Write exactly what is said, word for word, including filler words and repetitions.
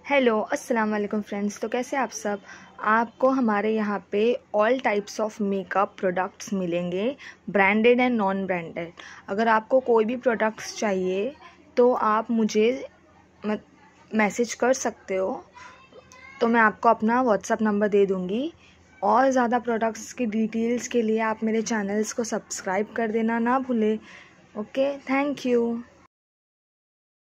Hello अस्सलाम वालेकुम friends. तो कैसे आप सब। आपको हमारे यहाँ पे all types of makeup products मिलेंगे, ब्रांडेड एंड नॉन ब्रांडेड। अगर आपको कोई भी प्रोडक्ट्स चाहिए तो आप मुझे मैसेज कर सकते हो, तो मैं आपको अपना व्हाट्सअप नंबर दे दूँगी। और ज़्यादा प्रोडक्ट्स की डिटेल्स के लिए आप मेरे चैनल्स को सब्सक्राइब कर देना ना भूलें। Okay, thank you.